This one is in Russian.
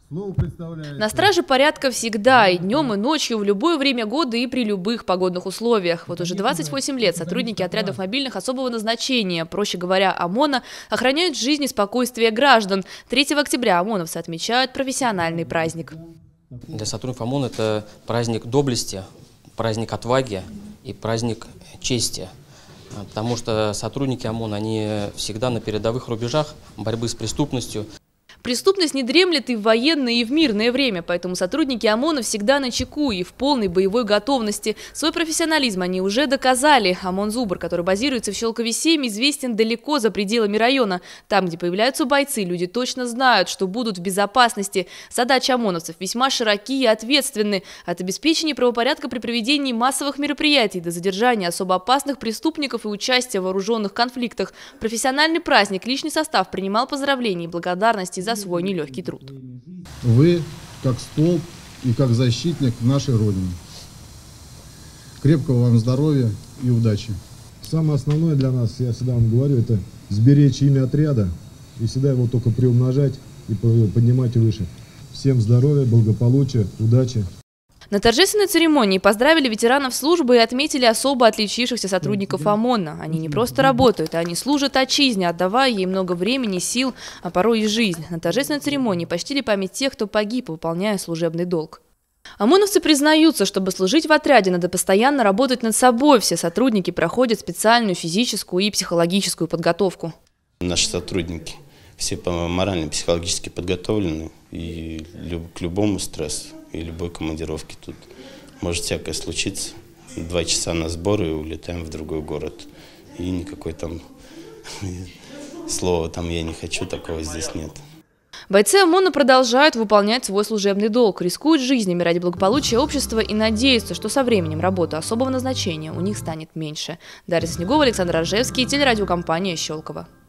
На страже порядка всегда, и днем, и ночью, в любое время года и при любых погодных условиях. Вот уже 28 лет сотрудники отрядов мобильных особого назначения, проще говоря, ОМОНа, охраняют жизнь и спокойствие граждан. 3 октября ОМОНовцы отмечают профессиональный праздник. Для сотрудников ОМОНа это праздник доблести, праздник отваги и праздник чести. Потому что сотрудники ОМОНа, они всегда на передовых рубежах борьбы с преступностью. Преступность не дремлет и в военное, и в мирное время, поэтому сотрудники ОМОНа всегда начеку и в полной боевой готовности. Свой профессионализм они уже доказали. ОМОН «Зубр», который базируется в Щелкове-7, известен далеко за пределами района. Там, где появляются бойцы, люди точно знают, что будут в безопасности. Задачи ОМОНовцев весьма широки и ответственны. От обеспечения правопорядка при проведении массовых мероприятий до задержания особо опасных преступников и участия в вооруженных конфликтах. Профессиональный праздник личный состав принимал поздравления и благодарности за свой нелегкий труд. Вы как столб и как защитник нашей Родины. Крепкого вам здоровья и удачи. Самое основное для нас, я всегда вам говорю, это сберечь имя отряда и всегда его только приумножать и поднимать выше. Всем здоровья, благополучия, удачи. На торжественной церемонии поздравили ветеранов службы и отметили особо отличившихся сотрудников ОМОНа. Они не просто работают, они служат отчизне, отдавая ей много времени, сил, а порой и жизнь. На торжественной церемонии почтили память тех, кто погиб, выполняя служебный долг. ОМОНовцы признаются, чтобы служить в отряде, надо постоянно работать над собой. Все сотрудники проходят специальную физическую и психологическую подготовку. Наши сотрудники все морально-психологически подготовлены и к любому стрессу. И любой командировки тут может всякое случиться. 2 часа на сборы и улетаем в другой город. И никакой там слова там «я не хочу», такого здесь нет. Бойцы ОМОНа продолжают выполнять свой служебный долг, рискуют жизнями ради благополучия общества и надеются, что со временем работа особого назначения у них станет меньше. Дарья Снегова, Александр Рожевский, телерадиокомпания «Щелково».